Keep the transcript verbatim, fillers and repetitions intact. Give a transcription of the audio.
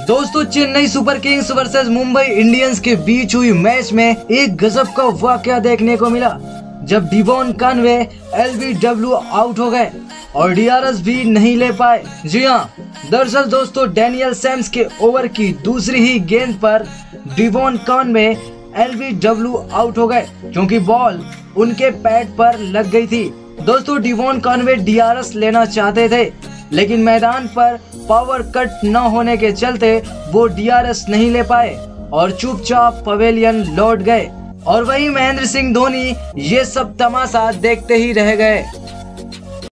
दोस्तों Chennai Super Kings versus Mumbai Indians के बीच हुई मैच में एक गजब का वाकया देखने को मिला, जब डिवॉन कॉनवे एलबीडब्ल्यू आउट हो गए और डीआरएस भी नहीं ले पाए। जी हाँ, दरअसल दोस्तों डैनियल सैम्स के ओवर की दूसरी ही गेंद पर डिवॉन कॉनवे एलबीडब्ल्यू आउट हो गए क्योंकि बॉल उनके पैड पर लग गई थी। दोस्तों डिवॉन कॉनवे डीआरएस लेना चाहते थे, लेकिन मैदान पर पावर कट न होने के चलते वो डीआरएस नहीं ले पाए और चुपचाप पवेलियन लौट गए। और वहीं महेंद्र सिंह धोनी ये सब तमाशा देखते ही रह गए।